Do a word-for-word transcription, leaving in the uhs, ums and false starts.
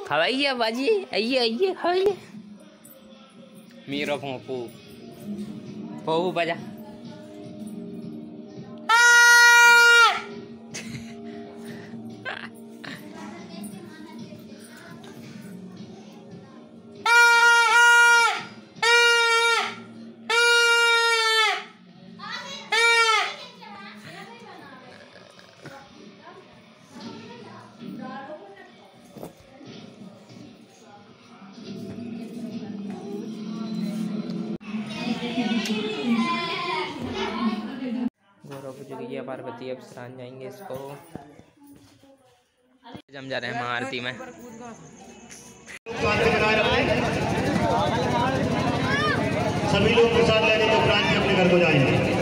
खवाइए बाजी, आइए आइए खाइए। मेरा पप्पू पप्पू बजा। गौरव बुजुर्गिया पार्वती अब सरान जाएंगे इसको। जम जा रहे हैं महाआरती में। सभी लोग प्रसाद लेने के उपरांत अपने घर को जाएंगे।